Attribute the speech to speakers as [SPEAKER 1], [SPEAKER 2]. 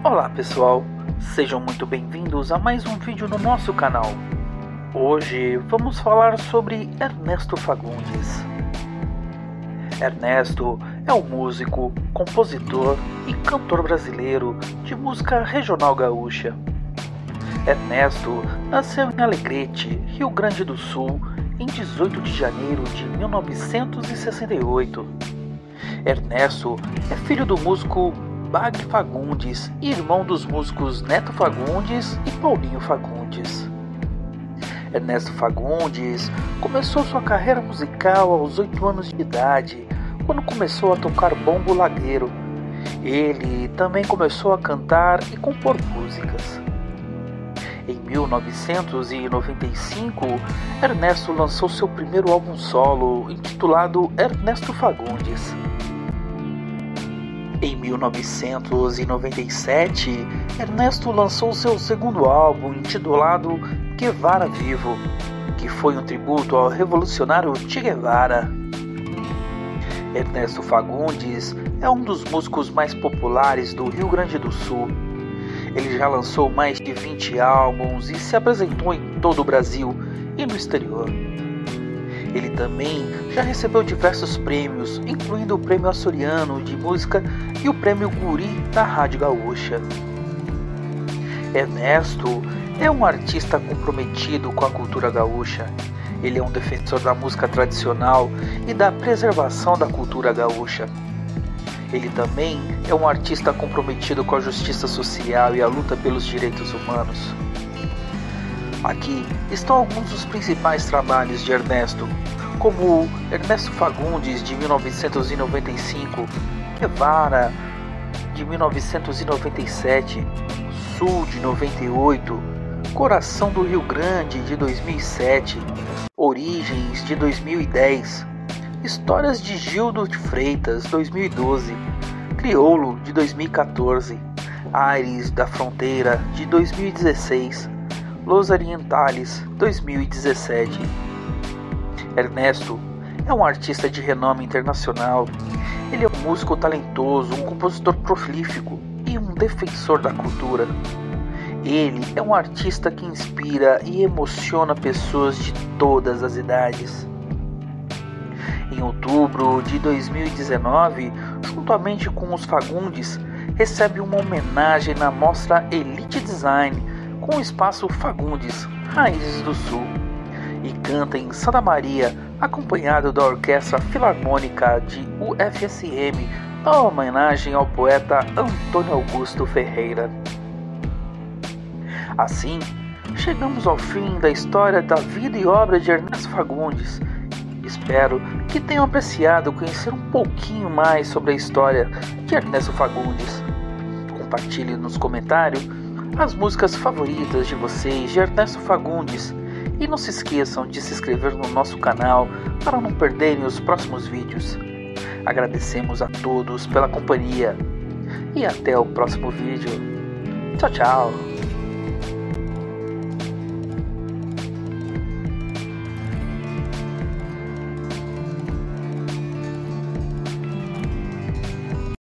[SPEAKER 1] Olá pessoal, sejam muito bem-vindos a mais um vídeo no nosso canal. Hoje vamos falar sobre Ernesto Fagundes. Ernesto é um músico, compositor e cantor brasileiro de música regional gaúcha. Ernesto nasceu em Alegrete, Rio Grande do Sul, em 18 de janeiro de 1968. Ernesto é filho do músico Bag Fagundes e irmão dos músicos Neto Fagundes e Paulinho Fagundes. Ernesto Fagundes começou sua carreira musical aos 8 anos de idade, quando começou a tocar bombo lagueiro. Ele também começou a cantar e compor músicas. Em 1995, Ernesto lançou seu primeiro álbum solo, intitulado Ernesto Fagundes. Em 1997, Ernesto lançou seu segundo álbum, intitulado Guevara Vivo, que foi um tributo ao revolucionário Che Guevara. Ernesto Fagundes é um dos músicos mais populares do Rio Grande do Sul. Ele já lançou mais de 20 álbuns e se apresentou em todo o Brasil e no exterior. Ele também já recebeu diversos prêmios, incluindo o Prêmio Açoriano de Música e o Prêmio Guri da Rádio Gaúcha. Ernesto é um artista comprometido com a cultura gaúcha. Ele é um defensor da música tradicional e da preservação da cultura gaúcha. Ele também é um artista comprometido com a justiça social e a luta pelos direitos humanos. Aqui estão alguns dos principais trabalhos de Ernesto, como Ernesto Fagundes, de 1995, Guevara, de 1997, Sul, de 98, Coração do Rio Grande, de 2007, Origens, de 2010, Histórias de Gildo de Freitas, 2012, Crioulo, de 2014, Aires da Fronteira, de 2016, Los Orientales, 2017. Ernesto é um artista de renome internacional. Ele é um músico talentoso, um compositor prolífico e um defensor da cultura. Ele é um artista que inspira e emociona pessoas de todas as idades. Em outubro de 2019, juntamente com os Fagundes, recebe uma homenagem na mostra Elite Design com o espaço Fagundes, Raízes do Sul, e canta em Santa Maria, acompanhado da Orquestra Filarmônica de UFSM, na homenagem ao poeta Antônio Augusto Ferreira. Assim, chegamos ao fim da história da vida e obra de Ernesto Fagundes. Espero que tenham apreciado conhecer um pouquinho mais sobre a história de Ernesto Fagundes. Compartilhe nos comentários as músicas favoritas de vocês de Ernesto Fagundes e não se esqueçam de se inscrever no nosso canal para não perderem os próximos vídeos. Agradecemos a todos pela companhia e até o próximo vídeo. Tchau, tchau!